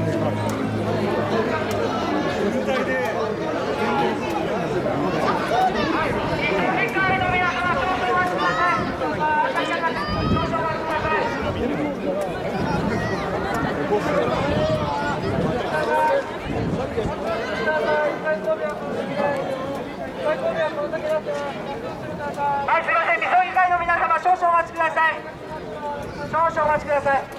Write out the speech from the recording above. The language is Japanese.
はい、すみません、みそぎ会の皆様、少々お待ちください。少々お待ちください。